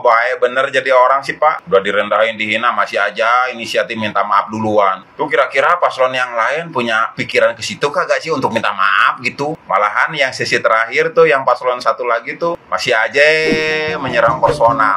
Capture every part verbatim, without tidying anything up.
Baik bener jadi orang sih Pak. Udah direndahin, dihina, masih aja inisiatif minta maaf duluan. Tuh kira-kira paslon yang lain punya pikiran ke situ kagak sih untuk minta maaf gitu? Malahan yang sesi terakhir tuh yang paslon satu lagi tuh masih aja menyerang personal.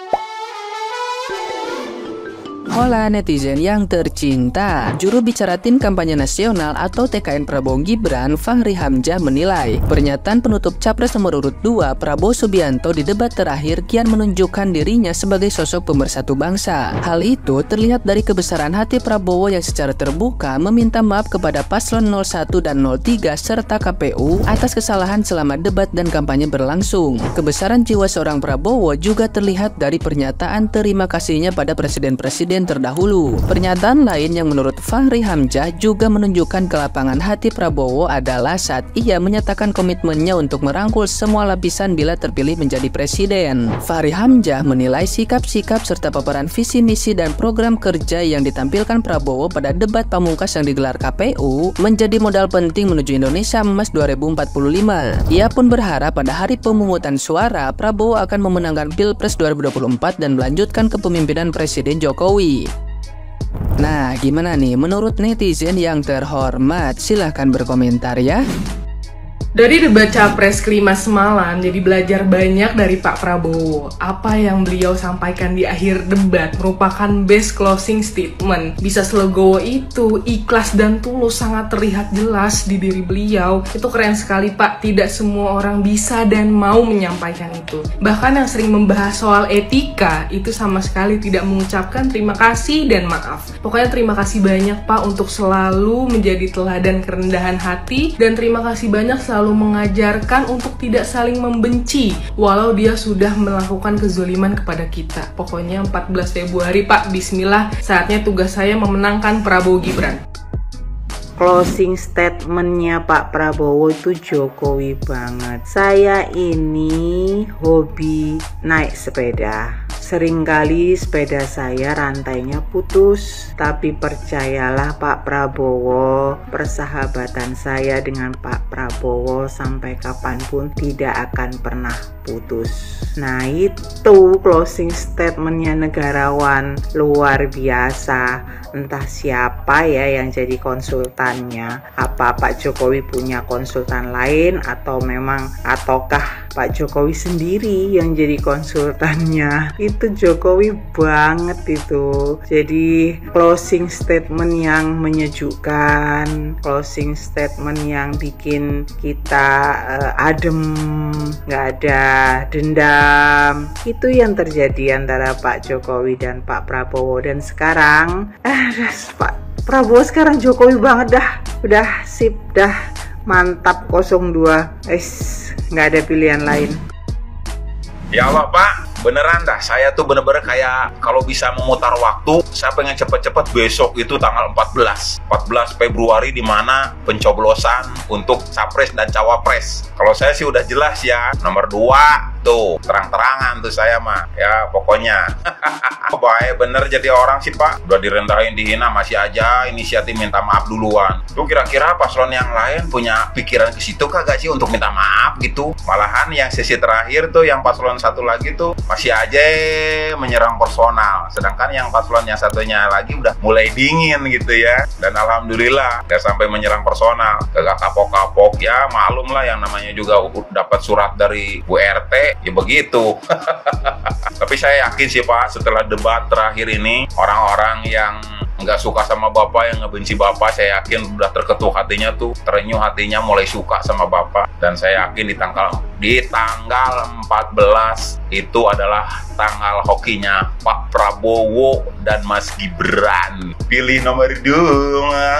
Hola netizen yang tercinta, juru bicara tim kampanye nasional atau T K N Prabowo Gibran, Fahri Hamzah menilai pernyataan penutup Capres nomor urut dua Prabowo Subianto di debat terakhir kian menunjukkan dirinya sebagai sosok pemersatu bangsa. Hal itu terlihat dari kebesaran hati Prabowo yang secara terbuka meminta maaf kepada paslon nol satu dan nol tiga serta K P U atas kesalahan selama debat dan kampanye berlangsung. Kebesaran jiwa seorang Prabowo juga terlihat dari pernyataan terima kasihnya pada presiden-presiden terdahulu. Pernyataan lain yang menurut Fahri Hamzah juga menunjukkan kelapangan hati Prabowo adalah saat ia menyatakan komitmennya untuk merangkul semua lapisan bila terpilih menjadi presiden. Fahri Hamzah menilai sikap-sikap serta paparan visi misi dan program kerja yang ditampilkan Prabowo pada debat pamungkas yang digelar K P U menjadi modal penting menuju Indonesia Emas dua ribu empat puluh lima. Ia pun berharap pada hari pemungutan suara Prabowo akan memenangkan Pilpres dua ribu dua puluh empat dan melanjutkan kepemimpinan Presiden Jokowi. Nah, gimana nih menurut netizen yang terhormat? Silahkan berkomentar ya. Dari debat Capres kelima semalam, jadi belajar banyak dari Pak Prabowo. Apa yang beliau sampaikan di akhir debat merupakan best closing statement. Bisa selegowo itu, ikhlas dan tulus sangat terlihat jelas di diri beliau. Itu keren sekali Pak, tidak semua orang bisa dan mau menyampaikan itu. Bahkan yang sering membahas soal etika, itu sama sekali tidak mengucapkan terima kasih dan maaf. Pokoknya terima kasih banyak Pak untuk selalu menjadi teladan kerendahan hati, dan terima kasih banyak selalu selalu mengajarkan untuk tidak saling membenci walau dia sudah melakukan kezoliman kepada kita. Pokoknya empat belas Februari Pak, bismillah, saatnya tugas saya memenangkan Prabowo Gibran. Closing statementnya Pak Prabowo itu Jokowi banget. Saya ini hobi naik sepeda. Seringkali sepeda saya rantainya putus, tapi percayalah Pak Prabowo, persahabatan saya dengan Pak Prabowo sampai kapanpun tidak akan pernah putus. Nah, itu closing statementnya negarawan luar biasa. Entah siapa ya yang jadi konsultannya. Apa Pak Jokowi punya konsultan lain atau memang ataukah Pak Jokowi sendiri yang jadi konsultannya? Itu Jokowi banget itu. Jadi closing statement yang menyejukkan, closing statement yang bikin kita uh, adem, nggak ada dendam. Itu yang terjadi antara Pak Jokowi dan Pak Prabowo. Dan sekarang eh Pak Prabowo sekarang Jokowi banget dah. Udah sip dah, mantap nol dua. Es nggak ada pilihan lain. Ya Allah Pak, beneran dah, saya tuh bener-bener kayak kalau bisa memutar waktu, saya pengen cepet-cepet besok itu tanggal empat belas Februari di mana pencoblosan untuk Capres dan Cawapres. Kalau saya sih udah jelas ya, nomor dua tuh, terang-terangan tuh saya mah, ya pokoknya. Baik bener jadi orang sih Pak, udah direndahin, dihina, masih aja inisiatif minta maaf duluan. Tuh kira-kira paslon yang lain punya pikiran ke situ kagak sih untuk minta maaf gitu? Malahan yang sesi terakhir tuh yang paslon satu lagi tuh masih aja menyerang personal, sedangkan yang paslon yang satunya lagi udah mulai dingin gitu ya. Dan alhamdulillah gak sampai menyerang personal, gak kapok-kapok ya, malum lah yang namanya juga dapat surat dari Bu R T ya begitu. Tapi saya yakin sih Pak, setelah debat terakhir ini orang-orang yang nggak suka sama Bapak, yang ngebenci Bapak, saya yakin udah terketuk hatinya tuh, terenyuh hatinya, mulai suka sama Bapak. Dan saya yakin di tanggal di tanggal empat belas itu adalah tanggal hokinya Pak Prabowo dan Mas Gibran. Pilih nomor dua.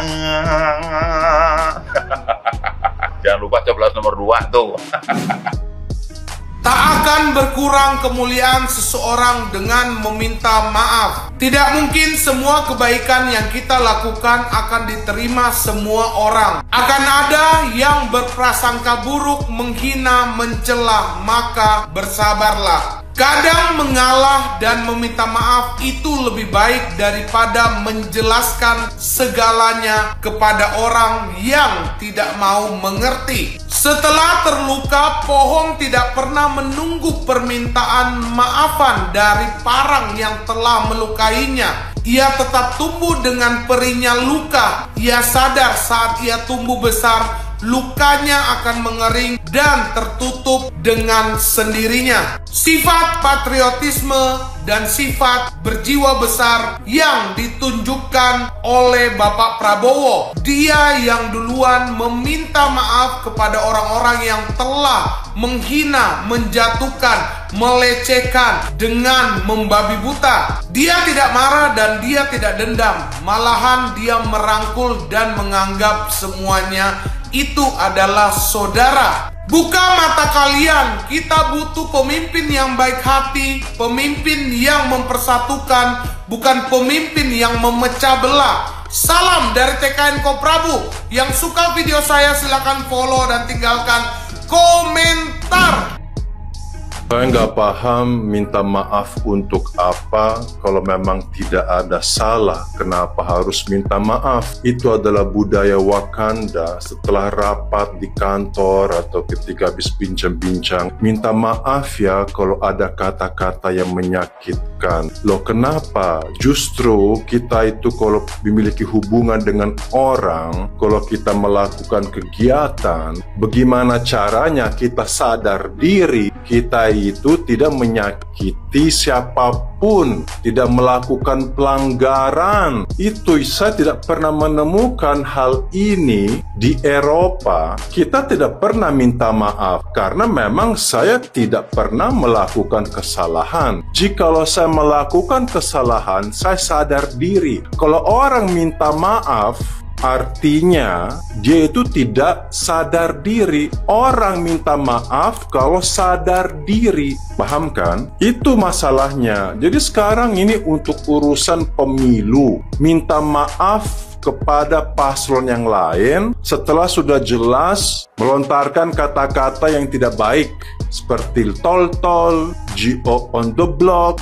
Jangan lupa coblos nomor dua tuh. Tak akan berkurang kemuliaan seseorang dengan meminta maaf. Tidak mungkin semua kebaikan yang kita lakukan akan diterima semua orang. Akan ada yang berprasangka buruk, menghina, mencela, maka bersabarlah. Kadang mengalah dan meminta maaf itu lebih baik daripada menjelaskan segalanya kepada orang yang tidak mau mengerti. Setelah terluka, pohon tidak pernah menunggu permintaan maafan dari parang yang telah melukainya. Ia tetap tumbuh dengan perihnya luka. Ia sadar saat ia tumbuh besar, lukanya akan mengering dan tertutup dengan sendirinya. Sifat patriotisme dan sifat berjiwa besar yang ditunjukkan oleh Bapak Prabowo. Dia yang duluan meminta maaf kepada orang-orang yang telah menghina, menjatuhkan, melecehkan dengan membabi buta. Dia tidak marah dan dia tidak dendam. Malahan dia merangkul dan menganggap semuanya itu adalah saudara. Buka mata kalian, kita butuh pemimpin yang baik hati, pemimpin yang mempersatukan, bukan pemimpin yang memecah belah. Salam dari T K N Koprabu. Yang suka video saya silahkan follow dan tinggalkan komentar. Saya nggak paham minta maaf untuk apa. Kalau memang tidak ada salah, kenapa harus minta maaf? Itu adalah budaya Wakanda. Setelah rapat di kantor atau ketika habis bincang-bincang, minta maaf ya kalau ada kata-kata yang menyakitkan. Loh kenapa? Justru kita itu kalau memiliki hubungan dengan orang, kalau kita melakukan kegiatan, bagaimana caranya kita sadar diri, kita itu tidak menyakiti siapapun, tidak melakukan pelanggaran. Itu saya tidak pernah menemukan hal ini di Eropa. Kita tidak pernah minta maaf karena memang saya tidak pernah melakukan kesalahan. Jikalau saya melakukan kesalahan, saya sadar diri. Kalau orang minta maaf, artinya dia itu tidak sadar diri. Orang minta maaf kalau sadar diri. Paham kan? Itu masalahnya. Jadi sekarang ini untuk urusan pemilu, minta maaf kepada paslon yang lain setelah sudah jelas melontarkan kata-kata yang tidak baik seperti tol-tol, G O on the block,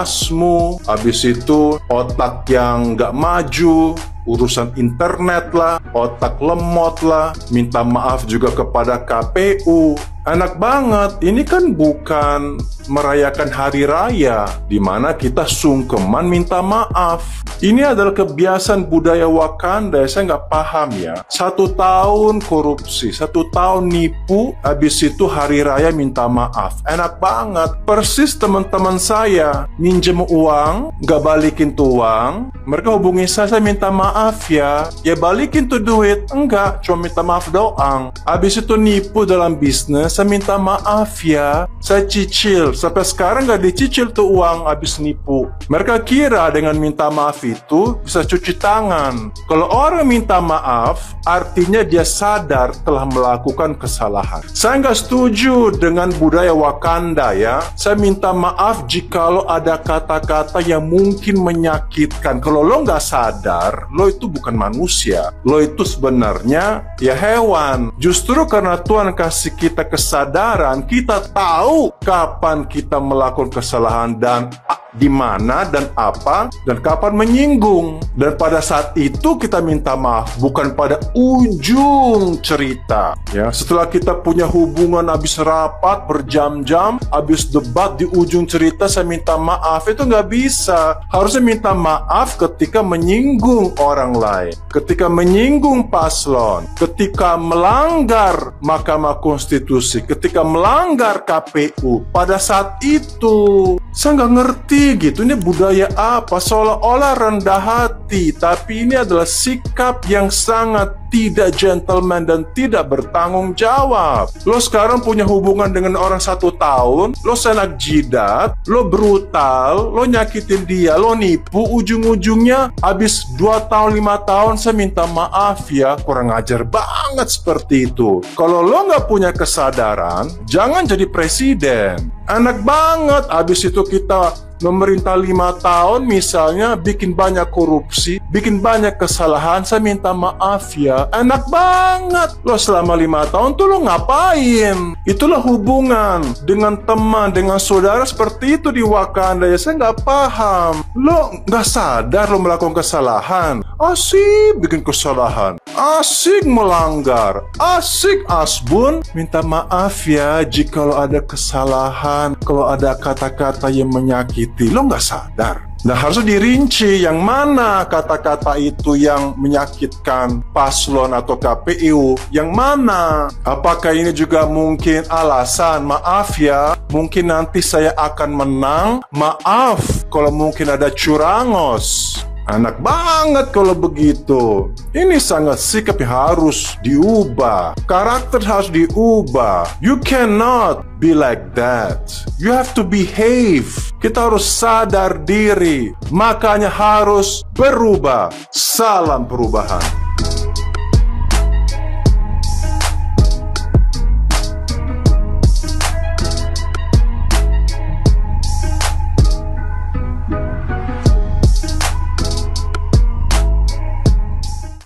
dasmu, habis itu otak yang nggak maju, urusan internet lah, otak lemot lah, minta maaf juga kepada K P U. Enak banget, ini kan bukan merayakan hari raya di mana kita sungkeman minta maaf. Ini adalah kebiasaan budaya Wakanda, saya nggak paham ya. Satu tahun korupsi, satu tahun nipu, habis itu hari raya minta maaf. Enak banget. Persis teman-teman saya minjem uang, nggak balikin tuh uang, mereka hubungi saya, saya minta maaf ya. Ya balikin tuh duit. Enggak, cuma minta maaf doang. Habis itu nipu dalam bisnis, saya minta maaf ya. Saya cicil, sampai sekarang nggak dicicil tuh uang habis nipu. Mereka kira dengan minta maaf itu bisa cuci tangan. Kalau orang minta maaf, artinya dia sadar telah melakukan kesalahan. Saya nggak setuju dengan budaya Wakanda ya. Saya minta maaf jikalau ada kata-kata yang mungkin menyakitkan. Kalau lo nggak sadar, lo itu bukan manusia. Lo itu sebenarnya ya hewan. Justru karena Tuhan kasih kita kesadaran, kita tahu kapan kita melakukan kesalahan dan di mana dan apa dan kapan menyinggung. Dan pada saat itu kita minta maaf, bukan pada ujung cerita. Ya, setelah kita punya hubungan habis rapat berjam-jam, habis debat di ujung cerita saya minta maaf, itu nggak bisa. Harusnya minta maaf ketika menyinggung orang lain, ketika menyinggung paslon, ketika melanggar Mahkamah Konstitusi, ketika melanggar K P U. Pada saat itu saya nggak ngerti gitu, ini budaya apa? Seolah-olah rendah hati, tapi ini adalah sikap yang sangat tidak gentleman dan tidak bertanggung jawab. Lo sekarang punya hubungan dengan orang satu tahun, lo senak jidat, lo brutal, lo nyakitin dia, lo nipu, ujung-ujungnya habis dua tahun, lima tahun saya minta maaf ya. Kurang ajar banget seperti itu. Kalau lo nggak punya kesadaran, jangan jadi presiden. Enak banget, habis itu kita Pemerintah lima tahun misalnya bikin banyak korupsi, bikin banyak kesalahan, saya minta maaf ya. Enak banget. Lo selama lima tahun tuh lo ngapain? Itulah hubungan dengan teman, dengan saudara seperti itu di Wakanda ya. Saya nggak paham. Lo nggak sadar lo melakukan kesalahan. Asik bikin kesalahan. Asik melanggar. Asik asbun. Minta maaf ya jika lo ada kesalahan, kalau ada kata-kata yang menyakiti. Lo nggak sadar. Nah, harus dirinci yang mana kata-kata itu yang menyakitkan paslon atau K P U, yang mana. Apakah ini juga mungkin alasan, maaf ya, mungkin nanti saya akan menang, maaf kalau mungkin ada curangos. Enak banget kalau begitu. Ini sangat sikap yang harus diubah. Karakter harus diubah. You cannot be like that. You have to behave. Kita harus sadar diri. Makanya harus berubah. Salam perubahan.